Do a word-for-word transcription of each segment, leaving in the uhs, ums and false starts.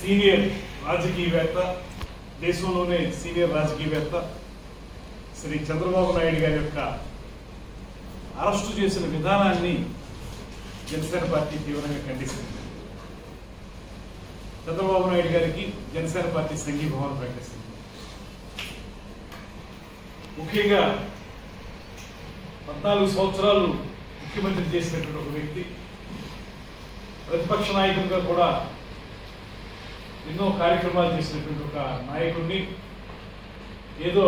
Senior రాజకీయవేత్త, దేశంలోనే senior రాజకీయవేత్త శ్రీ చంద్రబాబు నాయుడు గారి యొక్క అరెస్టు చేసిన విధానాన్ని జనసేన పార్టీ తీవ్రంగా ఖండిస్తుంది. చంద్రబాబు నాయుడు గారికి జనసేన పార్టీ సంఘీభావం ప్రకటిస్తుంది. ముఖ్యంగా పద్నాలుగు సంవత్సరాలు ముఖ్యమంత్రి చేసినటువంటి ఒక వ్యక్తి, ప్రతిపక్ష నాయకుడిగా కూడా ఎన్నో కార్యక్రమాలు చేసినటువంటి ఒక నాయకుడిని ఏదో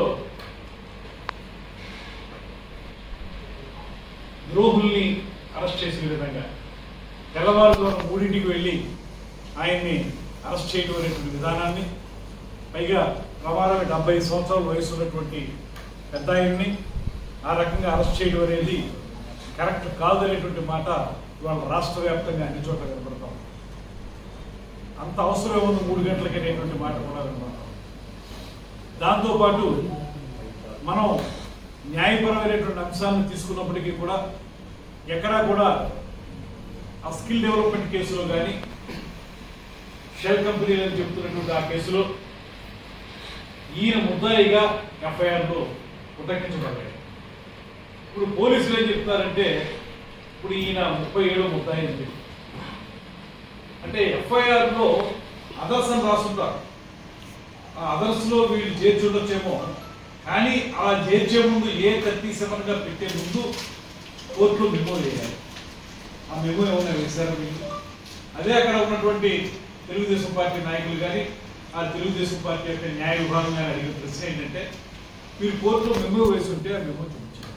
ద్రోహుల్ని అరెస్ట్ చేసే విధంగా తెల్లవారుజామున మూడింటికి వెళ్ళి ఆయన్ని అరెస్ట్ చేయడం అనేటువంటి విధానాన్ని, పైగా ప్రమాదమే డెబ్బై సంవత్సరాల వయసు ఉన్నటువంటి పెద్ద ఆయన్ని ఆ రకంగా అరెస్ట్ చేయడం అనేది కరెక్ట్ కాదనేటువంటి మాట ఇవాళ రాష్ట్ర వ్యాప్తంగా అన్ని చోట్ల కనబడతాం. అంత అవసరం ఉంది మూడు గంటలకి అనేటువంటి మాట కూడా కనబడతాం. దాంతోపాటు మనం న్యాయపరమైనటువంటి అంశాలను తీసుకున్నప్పటికీ కూడా ఎక్కడా కూడా ఆ స్కిల్ డెవలప్మెంట్ కేసులో కానీ షెల్ కంపెనీలు అని చెప్తున్నటువంటి ఆ కేసులో ఈయన ముద్దాయిగా ఎఫ్ఐఆర్లో ఉటంకించబడ్డాడు. ఇప్పుడు పోలీసులు ఏం చెప్తారంటే ఇప్పుడు ఈయన ముప్పై ఏడో ముద్దాయి అని చెప్పి, అంటే ఎఫ్ఐఆర్లో అదర్స్ అని రాస్తుంటారు. ఆ అదర్స్లో వీళ్ళు చేర్చుండొచ్చేమో, కానీ అలా చేర్చే ముందు ఏ థర్టీ సెవెన్ గా పెట్టే ముందు కోర్టులో మెమో చేయాలి. ఆ మెమో ఏమన్నా వేశారు వీళ్ళు? అదే అక్కడ ఉన్నటువంటి తెలుగుదేశం పార్టీ నాయకులు కానీ ఆ తెలుగుదేశం పార్టీ యొక్క న్యాయ విభాగం కానీ అడిగిన ప్రశ్న ఏంటంటే, మీరు కోర్టులో మెమో వేసి ఉంటే ఆ మెమో చూపించారు.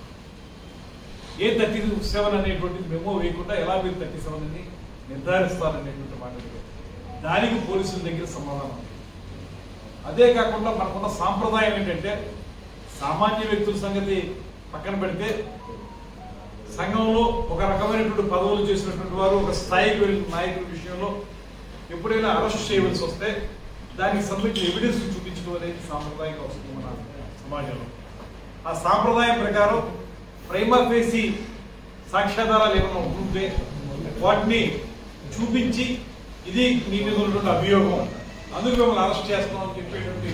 ఏ థర్టీ సెవెన్ అనేటువంటిది మెమో వేయకుండా ఎలా మీరు థర్టీ సెవెన్ అని నిర్ధారిస్తారనేటువంటి మాట. దానికి పోలీసుల దగ్గర సమాధానం. అదే కాకుండా మనకున్న సాంప్రదాయం ఏంటంటే, సామాన్య వ్యక్తుల సంగతి పక్కన పెడితే సంఘంలో ఒక రకమైనటువంటి పదవులు చేసినటువంటి వారు ఒక స్థాయికి వెళ్ళిన నాయకుల విషయంలో ఎప్పుడైనా అరెస్ట్ చేయవలసి వస్తే దానికి సంబంధించిన ఎవిడెన్స్ చూపించడం అనేది సాంప్రదాయంగా వస్తుంది మన సమాజంలో. ఆ సాంప్రదాయం ప్రకారం ప్రైమా ఫేసి సాక్ష్యాధారాలు ఏమైనా ఉంటే వాటిని చూపించి ఇది మీ మీద ఉన్నటువంటి అభియోగం, అందుకు మిమ్మల్ని అరెస్ట్ చేస్తామని చెప్పేటువంటి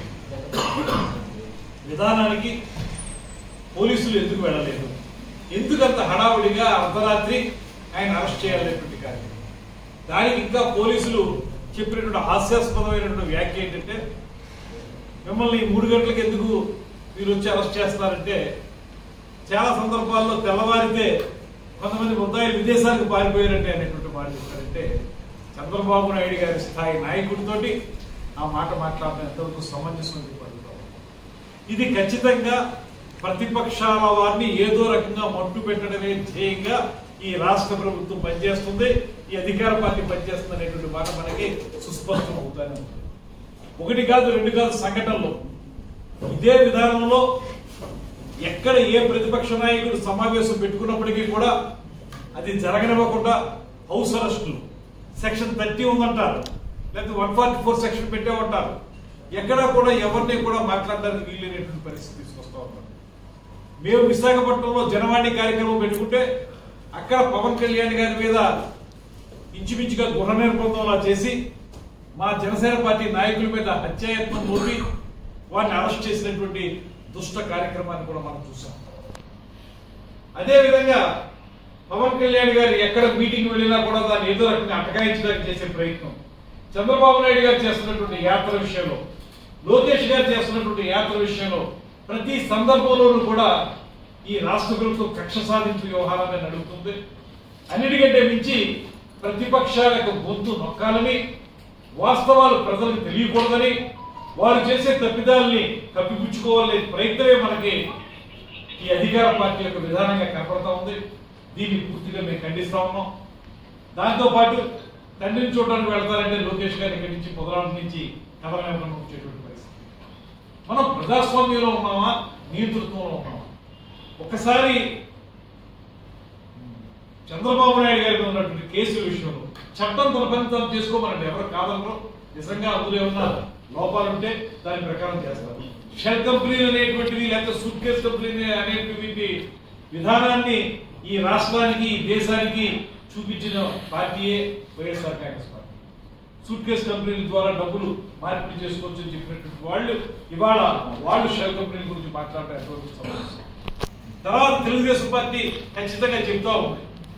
విధానానికి పోలీసులు ఎందుకు వెళ్ళలేదు? ఎందుకంత హడావుడిగా అర్ధరాత్రి ఆయన అరెస్ట్ చేయాలనేటువంటి కార్యక్రమం. దానికి ఇంకా పోలీసులు చెప్పినటువంటి హాస్యాస్పదమైనటువంటి వ్యాఖ్య ఏంటంటే, మిమ్మల్ని మూడు గంటలకు ఎందుకు మీరు వచ్చి అరెస్ట్ చేస్తారంటే, చాలా సందర్భాల్లో తెల్లవారితే కొంతమంది ముద్దాయిలు విదేశాలకు పారిపోయారంటే అనేటువంటి మాట చెప్తారంటే, చంద్రబాబు నాయుడు గారి స్థాయి నాయకుడితోటి ఆ మాట మాట్లాడడం ఎంతవరకు సమంజసం పడుతాం. ఇది ఖచ్చితంగా ప్రతిపక్షాల వారిని ఏదో రకంగా మట్టు పెట్టడమే ధ్యేయంగా ఈ రాష్ట్ర ప్రభుత్వం పనిచేస్తుంది, ఈ అధికార పార్టీ పనిచేస్తుంది అనేటువంటి మాట మనకి సుస్పష్టం అవుతానే ఉంటుంది. ఒకటి కాదు రెండు కాదు సంఘటనలు ఇదే విధానంలో ఎక్కడ ఏ ప్రతిపక్ష నాయకుడు సమావేశం పెట్టుకున్నప్పటికీ కూడా అది జరగనివ్వకుండా హౌస్ అరెస్టులు, సెక్షన్ థర్టీ ఉందంటారు, లేకపోతే వన్ ఫార్టీ ఫోర్ సెక్షన్ పెట్టే ఉంటారు. ఎక్కడా కూడా ఎవరిని కూడా మాట్లాడడానికి వీలైనటువంటి పరిస్థితి తీసుకొస్తా ఉంటారు. మేము విశాఖపట్నంలో జనవాణి కార్యక్రమం పెట్టుకుంటే అక్కడ పవన్ కళ్యాణ్ గారి మీద ఇంచుమించుగా గృహ నిర్బంధంలా చేసి మా జనసేన పార్టీ నాయకుల మీద హత్యాయత్నం మోపి వారిని అరెస్ట్ చేసినటువంటి దుష్ట కార్యక్రమాన్ని కూడా మనం చూసాం. అదేవిధంగా పవన్ కళ్యాణ్ గారు ఎక్కడ మీటింగ్ వెళ్ళినా కూడా దాన్ని ఏదో రకంగా అటకాయించడానికి చేసే ప్రయత్నం, చంద్రబాబు నాయుడు గారు చేస్తున్నటువంటి యాత్ర విషయంలో, లోకేష్ గారు చేస్తున్నటువంటి యాత్ర విషయంలో ప్రతి సందర్భంలోనూ కూడా ఈ రాష్ట్ర ప్రభుత్వం కక్ష సాధించే వ్యవహారాన్ని నడుపుతుంది. అన్నిటికంటే మించి ప్రతిపక్షాలకు గొంతు నొక్కాలని, వాస్తవాలు ప్రజలకు తెలియకూడదని, వారు చేసే తప్పిదాలని కప్పిపుచ్చుకోవాలనే ప్రయత్నమే మనకి ఈ అధికార పార్టీ యొక్క విధానంగా కనపడతా ఉంది. దీన్ని పూర్తిగా మేము ఖండిస్తా ఉన్నాం. దాంతోపాటు తండ్రిని చూడడానికి వెళ్తారంటే లోకేష్ గారు ఇక్కడి నుంచి పొదలాంటి నుంచి కథనం వచ్చేటువంటి పరిస్థితి. మనం ప్రజాస్వామ్యంలో ఉన్నామా, నియంతృత్వంలో ఉన్నామా? ఒకసారి చంద్రబాబు నాయుడు గారికి ఉన్నటువంటి కేసుల విషయంలో చట్టం తన పని తాను చేసుకోమనండి, ఎవరు కాదనరు. నిజంగా అందులో ఏమన్నా లోపాలుంటే దాని ప్రకారం చేస్తారు. షెల్ కంపెనీలు అనేటువంటివి లేకపోతే సూట్ కేసు కంపెనీ అనేటువంటి విధానాన్ని ఈ రాష్ట్రానికి, ఈ దేశానికి చూపించిన పార్టీయే YSR Congress party. Suitcase కంపెనీల ద్వారా డబ్బులు మార్పిడి చేసుకోవచ్చు అని చెప్పినటువంటి వాళ్ళు ఇవాళ వాళ్ళు షెల్ కంపెనీల గురించి మాట్లాడటం ఎంతవరకు సమస్య. తర్వాత తెలుగుదేశం పార్టీ ఖచ్చితంగా చెప్తా ఉంది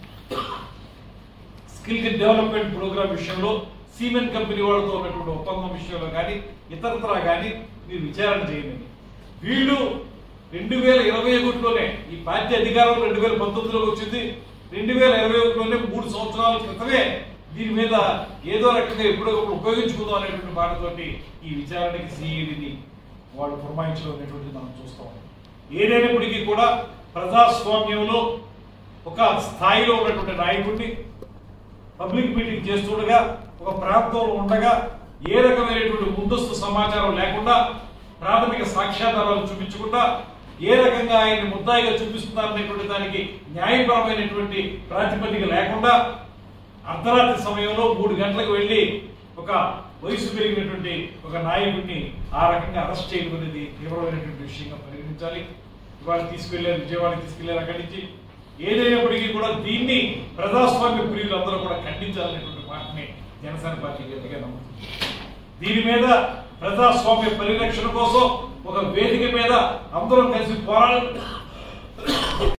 స్కిల్ డెవలప్మెంట్ ప్రోగ్రామ్ విషయంలో సిమెంట్ కంపెనీ వాళ్ళతో ఉన్నటువంటి ఒప్పందం విషయంలో కానీ ఇతరత్రా కానీ మీరు విచారణ చేయండి. వీళ్ళు రెండు వేల ఇరవై ఒకటిలోనే ఈ పార్టీ అధికారం రెండు వేల పంతొమ్మిదిలోకి వచ్చింది. రెండు వేల ఇరవై ఒకటిలోనే మూడు సంవత్సరాల క్రితమే దీని మీద ఏదో రకంగా ఎప్పుడొకప్పుడు ఉపయోగించుకుందాం అనేటువంటి మాటతోటి ఈ విచారణకి సిఈడిని వాళ్ళు పురమాయించడం అనేటువంటిది మనం చూస్తాం. ఏదైనప్పటికీ కూడా ప్రజాస్వామ్యంలో ఒక స్థాయిలో ఉన్నటువంటి నాయకుడిని పబ్లిక్ మీటింగ్ చేస్తుండగా ఒక ప్రాంతంలో ఉండగా ఏ రకమైనటువంటి ముందస్తు సమాచారం లేకుండా ప్రాథమిక సాక్ష్యాధారాలు చూపించకుండా ఏ రకంగా ఆయన్ని ముద్దాయిగా చూపిస్తున్నారనేటువంటి దానికి న్యాయపరమైనటువంటి ప్రాతిపదిక లేకుండా అర్ధరాత్రి సమయంలో మూడు గంటలకు వెళ్ళి ఒక వయసు పెరిగినటువంటి ఒక నాయకుడిని ఆ రకంగా అరెస్ట్ చేయడం అనేది తీవ్రమైనటువంటి విషయంగా పరిగణించాలి. ఇవాళ తీసుకెళ్లారు, విజయవాడకి తీసుకెళ్లారు. అక్కడి నుంచి ఏదైనప్పటికీ కూడా దీన్ని ప్రజాస్వామ్య ప్రియులు అందరూ కూడా ఖండించాలనేటువంటి మాటని జనసేన పార్టీ గట్టిగా నమ్ముతుంది. దీని మీద ప్రజాస్వామ్య పరిరక్షణ కోసం ఒక వేదిక మీద అందరం కలిసి పోరాడాలి.